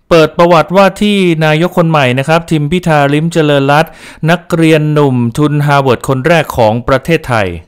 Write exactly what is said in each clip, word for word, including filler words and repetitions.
เปิดประวัติว่าที่นายกคนใหม่นะครับทิมพิธาลิ้มเจริญรัตน์นักเรียนหนุ่มทุนฮาร์วาร์ดคนแรกของประเทศไทย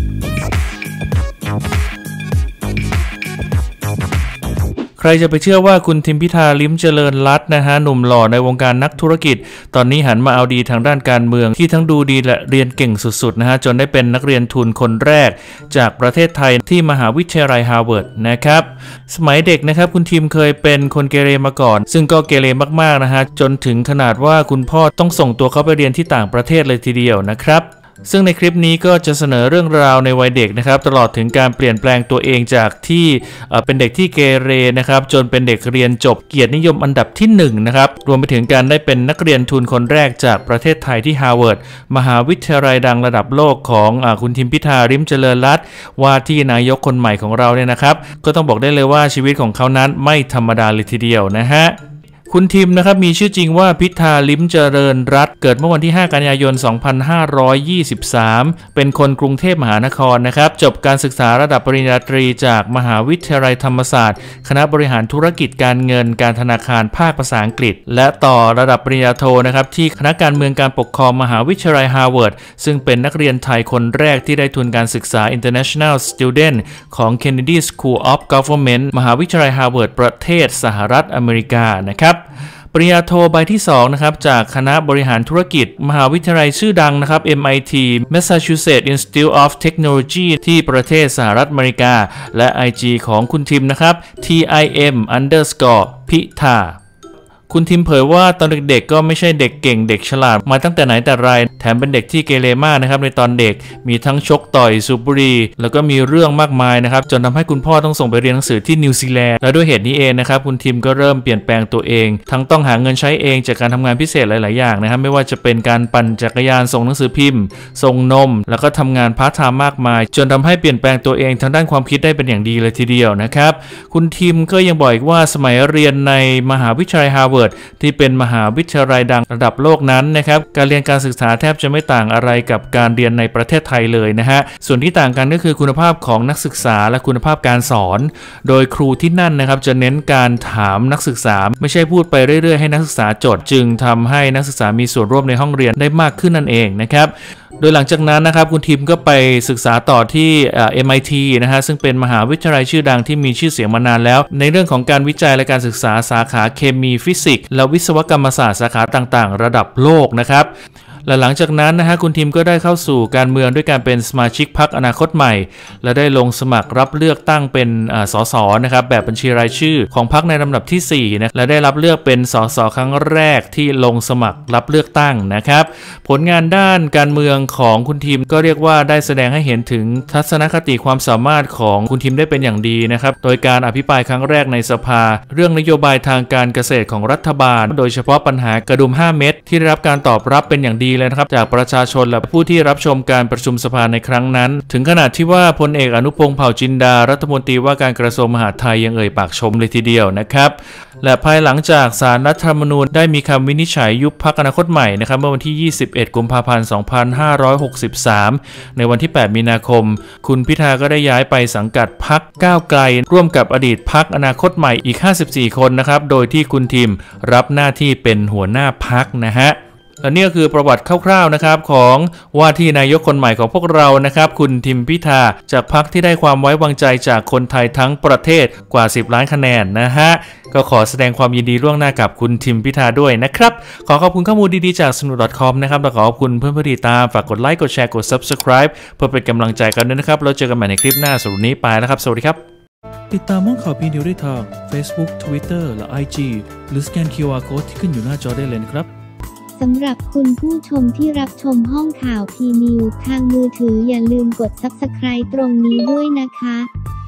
ใครจะไปเชื่อว่าคุณทิมพิธาลิ้มเจริญรัตน์นะฮะหนุ่มหล่อในวงการนักธุรกิจตอนนี้หันมาเอาดีทางด้านการเมืองที่ทั้งดูดีและเรียนเก่งสุดๆนะฮะจนได้เป็นนักเรียนทุนคนแรกจากประเทศไทยที่มหาวิทยาลัยฮาร์วาร์ดนะครับสมัยเด็กนะครับคุณทิมเคยเป็นคนเกเรมาก่อนซึ่งก็เกเรมากๆนะฮะจนถึงขนาดว่าคุณพ่อต้องส่งตัวเขาไปเรียนที่ต่างประเทศเลยทีเดียวนะครับซึ่งในคลิปนี้ก็จะเสนอเรื่องราวในวัยเด็กนะครับตลอดถึงการเปลี่ยนแปลงตัวเองจากที่เป็นเด็กที่เกเรนะครับจนเป็นเด็กเรียนจบเกียรตินิยมอันดับที่หนึ่งนะครับรวมไปถึงการได้เป็นนักเรียนทุนคนแรกจากประเทศไทยที่ฮาร์วาร์ดมหาวิทยาลัยดังระดับโลกของอ่าคุณทิมพิธาลิ้มเจริญรัตน์ว่าที่นายกคนใหม่ของเราเนี่ยนะครับก็ต้องบอกได้เลยว่าชีวิตของเขานั้นไม่ธรรมดาเลยทีเดียวนะฮะคุณทิมนะครับมีชื่อจริงว่าพิธาลิ้มเจริญรัตน์เกิดเมื่อวันที่ห้ากันยายนสองพันห้าร้อยยี่สิบสามเป็นคนกรุงเทพมหานครนะครับจบการศึกษาระดับปริญญาตรีจากมหาวิทยาลัยธรรมศาสตร์คณะบริหารธุรกิจการเงินการธนาคารภาคภาษาอังกฤษและต่อระดับปริญญาโทนะครับที่คณะการเมืองการปกครองมหาวิทยาลัยฮาร์วาร์ดซึ่งเป็นนักเรียนไทยคนแรกที่ได้ทุนการศึกษา International Student ของ Kennedy School of Government มหาวิทยาลัยฮาร์วาร์ดประเทศสหรัฐอเมริกานะครับปริญญาโทใบที่สองนะครับจากคณะบริหารธุรกิจมหาวิทยาลัยชื่อดังนะครับ เอ็ม ไอ ที Massachusetts Institute of Technology ที่ประเทศสหรัฐอเมริกาและ ไอ จี ของคุณทิมนะครับ ที ไอ เอ็ม underscore พิธาคุณทิมเผยว่าตอนเด็กๆก็ไม่ใช่เด็กเก่งเด็กฉลาดมาตั้งแต่ไหนแต่ไรแถมเป็นเด็กที่เกเรมากนะครับในตอนเด็กมีทั้งชกต่อยสูบบุหรี่แล้วก็มีเรื่องมากมายนะครับจนทำให้คุณพ่อต้องส่งไปเรียนหนังสือที่นิวซีแลนด์และด้วยเหตุนี้เองนะครับคุณทิมก็เริ่มเปลี่ยนแปลงตัวเองทั้งต้องหาเงินใช้เองจากการทำงานพิเศษหลายๆอย่างนะครับไม่ว่าจะเป็นการปั่นจักรยานส่งหนังสือพิมพ์ส่งนมแล้วก็ทำงานพาร์ทไทม์มากมายจนทำให้เปลี่ยนแปลงตัวเองทางด้านความคิดได้เป็นอย่างดีเลยทีเดียวนะครับคุณทิมก็ยังบอกอีกว่าสมัยเรียนในมหาวิทยาลัยฮาร์วาร์ดที่เป็นมหาวิทยาลัยดังระดับโลกนั้นนะครับการเรียนการศึกษาแทบจะไม่ต่างอะไรกับการเรียนในประเทศไทยเลยนะฮะส่วนที่ต่างกันก็คือคุณภาพของนักศึกษาและคุณภาพการสอนโดยครูที่นั่นนะครับจะเน้นการถามนักศึกษาไม่ใช่พูดไปเรื่อยๆให้นักศึกษาจดจึงทำให้นักศึกษามีส่วนร่วมในห้องเรียนได้มากขึ้นนั่นเองนะครับโดยหลังจากนั้นนะครับคุณทิมก็ไปศึกษาต่อที่ เอ็ม ไอ ที นะฮะซึ่งเป็นมหาวิทยาลัยชื่อดังที่มีชื่อเสียงมานานแล้วในเรื่องของการวิจัยและการศึกษาสาขาเคมีฟิสิกส์และวิศวกรรมศาสตร์สาขาต่างๆระดับโลกนะครับและหลังจากนั้นนะฮะคุณทิมก็ได้เข้าสู่การเมืองด้วยการเป็นสมาชิกพรรคอนาคตใหม่และได้ลงสมัครรับเลือกตั้งเป็นสสนะครับแบบบัญชีรายชื่อของพรรคในลำดับที่สี่นะและได้รับเลือกเป็นสสครั้งแรกที่ลงสมัครรับเลือกตั้งนะครับผลงานด้านการเมืองของคุณทิมก็เรียกว่าได้แสดงให้เห็นถึงทัศนคติความสามารถของคุณทิมได้เป็นอย่างดีนะครับโดยการอภิปรายครั้งแรกในสภาเรื่องนโยบายทางการเกษตรของรัฐบาลโดยเฉพาะปัญหากระดุมห้าเม็ดที่ได้รับการตอบรับเป็นอย่างดีเลยนะครับจากประชาชนและผู้ที่รับชมการประชุมสภาในครั้งนั้นถึงขนาดที่ว่าพลเอกอนุพงษ์เผ่าจินดารัฐมนตรีว่าการกระทรวงมหาดไทยยังเอ่ยปากชมเลยทีเดียวนะครับและภายหลังจากศาลรัฐธรรมนูญได้มีคำวินิจฉัยยุบพรรคอนาคตใหม่นะครับเมื่อวันที่ยี่สิบเอ็ดกุมภาพันธ์สองพันห้าร้อยหกสิบสามในวันที่แปดมีนาคมคุณพิธาก็ได้ย้ายไปสังกัดพรรคก้าวไกลร่วมกับอดีตพรรคอนาคตใหม่อีกห้าสิบสี่คนนะครับโดยที่คุณทิมรับหน้าที่เป็นหัวหน้าพรรคนะฮะและนี่ก็คือประวัติคร่าวๆนะครับของว่าที่นายกคนใหม่ของพวกเรานะครับคุณทิมพิธาจากพรรคที่ได้ความไว้วางใจจากคนไทยทั้งประเทศกว่าสิบล้านคะแนนนะฮะก็ขอแสดงความยินดีล่วงหน้ากับคุณทิมพิธาด้วยนะครับขอขอบคุณข้อมูลดีๆจากสนุก .com นะครับและขอขอบคุณเพื่อนๆที่ติดตามฝากกดไลค์กดแชร์กด Subscribe เพื่อเป็นกำลังใจกันด้วยนะครับแล้วเจอกันใหม่ในคลิปหน้าสำหรับวันนี้ไปแล้วครับสวัสดีครับติดตามห้องข่าวพีนิวได้ทาง Facebook Twitter และ ไอ จี หรือสแกน คิว อาร์ Code ที่ขึ้นอยู่หน้าจอได้เลยนะครับสำหรับคุณผู้ชมที่รับชมห้องข่าวพีนิวทางมือถืออย่าลืมกด ซับสไครบ์ ตรงนี้ด้วยนะคะ